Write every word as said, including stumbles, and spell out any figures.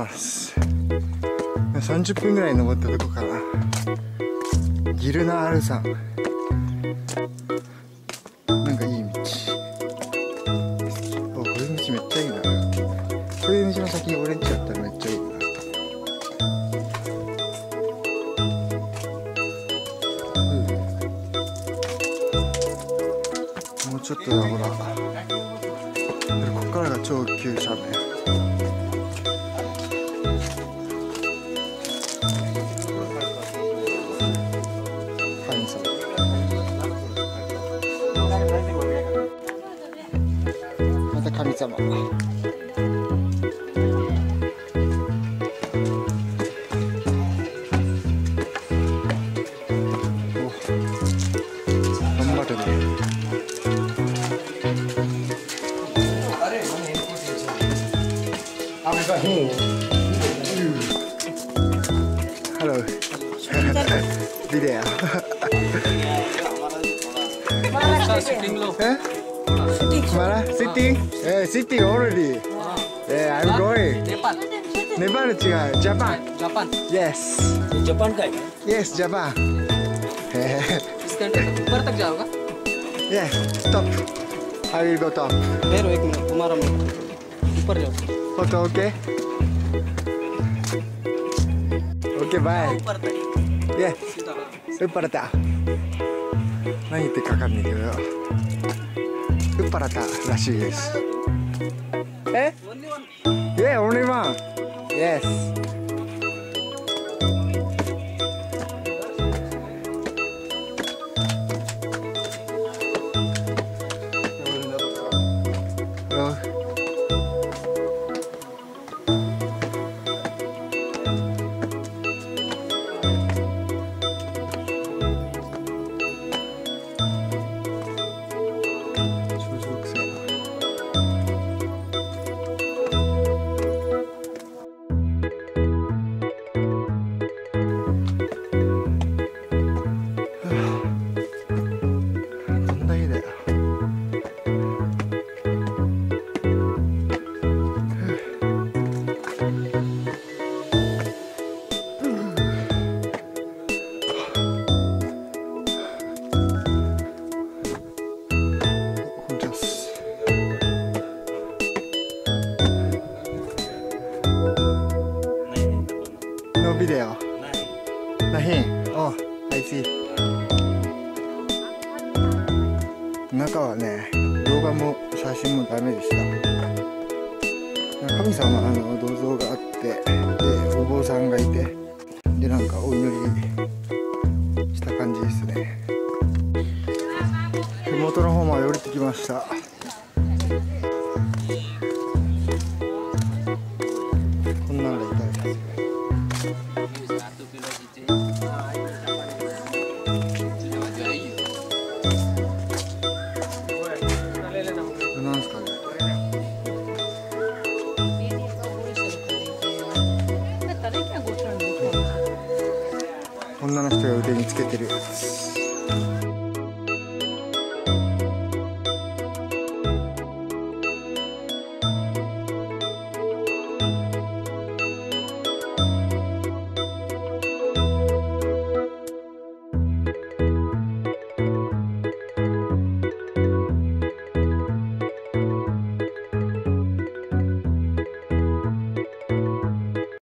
。さんじゅっぷんぐらい登ったとこかな。ギルナール山。なんかいい道。お、こういう道めっちゃいいな。こういう道の先に俺んちあったらめっちゃいいな。もうちょっとだ、ほら。ここからが超急斜面。神様。また神様。Halo. Video. Sitting low. Eh? Mana? Sitting? Eh, sitting already. Eh, I'm going. Nepal. Nepal juga. Japan. Japan. Yes. Japan का है? Yes, Japan. इसके ऊपर तक जाओगा? Yeah, stop. I will go top. ठहरो एक मिनट, तुम्हारा मिनट. ऊपर जाओ. Photo, okay? Okay, bye. ऊपर तक. Yeah. Упar ata. 何言ってかかんないけど。ウッパラタらしいです。え？ Yeah, only one. Yes. ビデオない。お、I see。中はね、動画も写真もダメでした。神様の銅像があって、でお坊さんがいて、でなんかお祈りした感じですね。麓の方まで降りてきました。